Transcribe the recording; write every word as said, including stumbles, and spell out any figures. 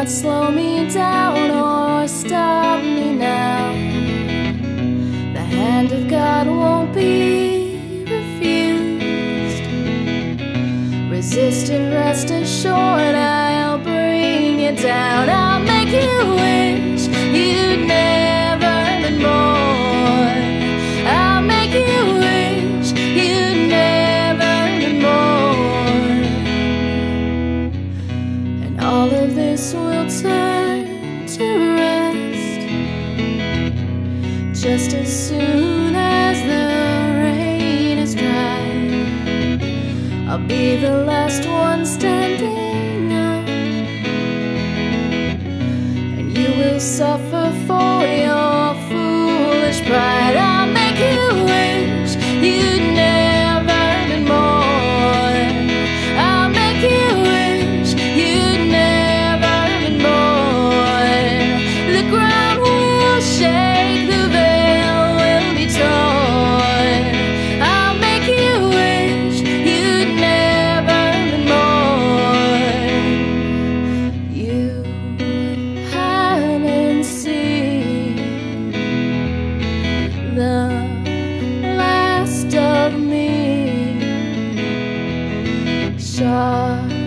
can't slow me down or stop me now. The hand of God won't be refused. Resist and rest assured, I'll bring you down. I'll make you wish you'd never been born. I'll make you wish you'd never been born. And all of this will turn to rest just as soon as the rain is dry. I'll be the last one standing up, and you will suffer for your foolish pride. I'll make you wish you'd never been born. I'll make you wish you'd never been born. The ground will shake, the veil will be torn. I'll make you wish you'd never been born. You haven't seen the last of me. Sharp